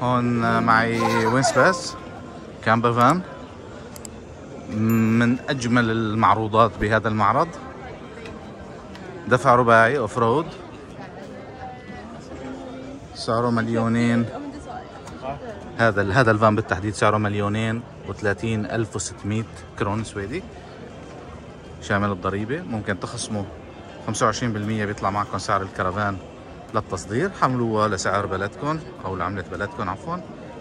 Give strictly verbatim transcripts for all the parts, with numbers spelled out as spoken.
هون معي وينسباس كامبر فان من أجمل المعروضات بهذا المعرض. دفع رباعي أوف رود، سعره مليونين. هذا هذا الفان بالتحديد سعره مليونين وثلاثين ألف وستمية كرون سويدي شامل الضريبة. ممكن تخصموا خمسة وعشرين بالمية بيطلع معكم سعر الكرفان للتصدير. حملوها لسعر بلدكم أو لعملة بلدكم عفوا.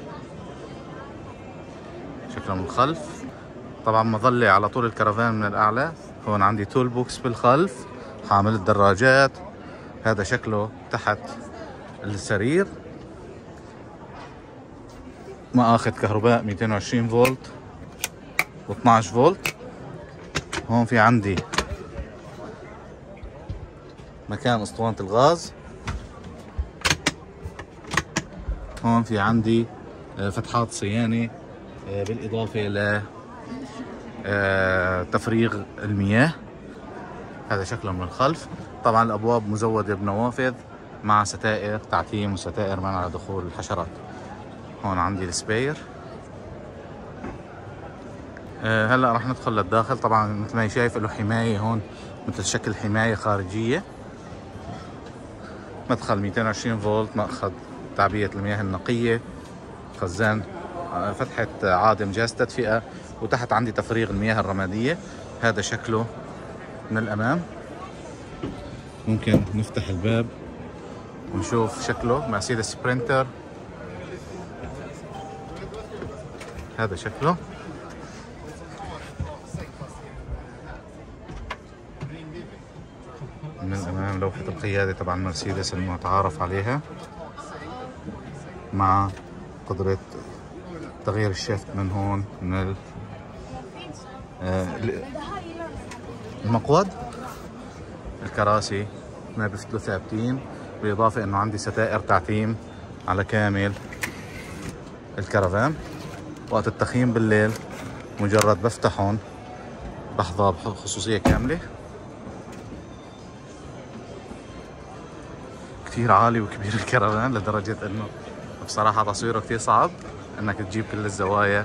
شكله من الخلف طبعا مظلة على طول الكرفان من الأعلى. هون عندي تول بوكس بالخلف، حامل الدراجات. هذا شكله تحت السرير. مآخذ كهرباء مئتين وعشرين فولت و12 فولت. هون في عندي مكان اسطوانة الغاز. هون في عندي فتحات صيانة بالإضافة ل تفريغ المياه. هذا شكله من الخلف. طبعا الأبواب مزودة بنوافذ مع ستائر تعتيم وستائر منع دخول الحشرات. هون عندي السباير. أه هلا راح ندخل للداخل. طبعا مثل ما شايف له حماية هون مثل شكل حماية خارجية. مدخل مئتين وعشرين فولت، مأخذ تعبئة المياه النقية، خزان، فتحة عادم جهاز تدفئة، وتحت عندي تفريغ المياه الرمادية. هذا شكله من الأمام. ممكن نفتح الباب ونشوف شكله. مرسيدس سبرينتر. هذا شكله من الأمام. لوحة القيادة طبعا مرسيدس المتعارف عليها، مع قدرة تغيير الشافت من هون من المقود. الكراسي ما بيفتلوا ثابتين، بالإضافة إنه عندي ستائر تعتيم على كامل الكرفان. وقت التخييم بالليل مجرد بفتحهم بحظى بخصوصية كاملة. كثير عالي وكبير الكرفان لدرجة إنه بصراحة تصويره كثير صعب إنك تجيب كل الزوايا.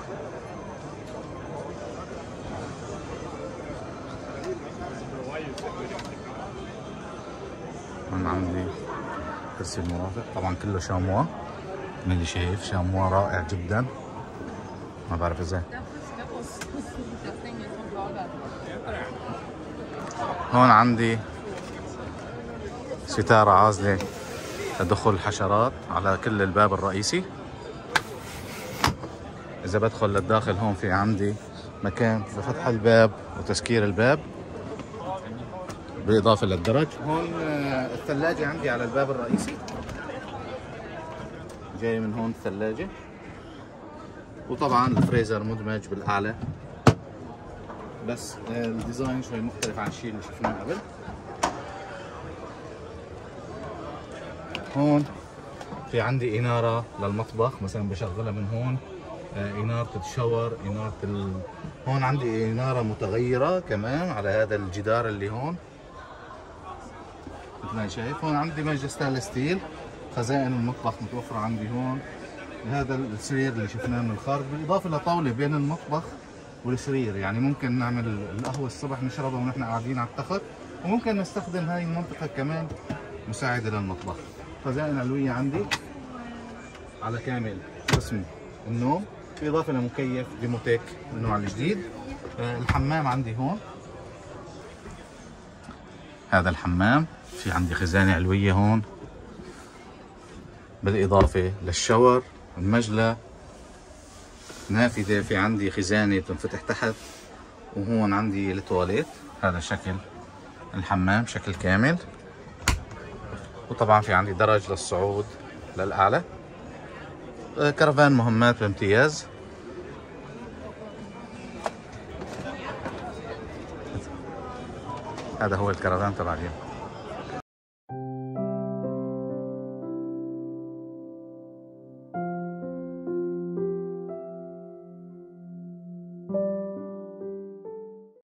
هون عندي كرسي المرافق طبعا كله شاموا، من اللي شايف شاموا رائع جدا. ما بعرف ازاي. هون عندي ستارة عازلة لدخول الحشرات على كل الباب الرئيسي. إذا بدخل للداخل هون في عندي مكان لفتح الباب وتسكير الباب بالإضافة للدرج. هون الثلاجة عندي على الباب الرئيسي، جاي من هون الثلاجة. وطبعا الفريزر مدمج بالأعلى، بس الديزاين شوي مختلف عن الشيء اللي شفناه قبل. هون في عندي إنارة للمطبخ مثلا بشغلها من هون. إنارة الشاور، إنارة ال... هون عندي إنارة متغيرة كمان على هذا الجدار اللي هون مثل ما شايف. هون عندي مجلس ستانلس ستيل. خزائن المطبخ متوفرة عندي هون. هذا السرير اللي شفناه من الخارج، بالإضافة لطاولة بين المطبخ والسرير. يعني ممكن نعمل القهوة الصبح نشربها ونحن قاعدين على التخت، وممكن نستخدم هاي المنطقة كمان مساعدة للمطبخ. خزائن علوية عندي على كامل قسم النوم، بالإضافة لمكيف ديموتيك النوع الجديد. الحمام عندي هون. هذا الحمام في عندي خزانة علوية هون، بالإضافة للشاور، المجلى، نافذة. في عندي خزانة تنفتح تحت، وهون عندي التواليت. هذا شكل الحمام شكل كامل. وطبعا في عندي درج للصعود للأعلى. كرفان مهمات بامتياز. هذا هو الكرفان تبع اليوم.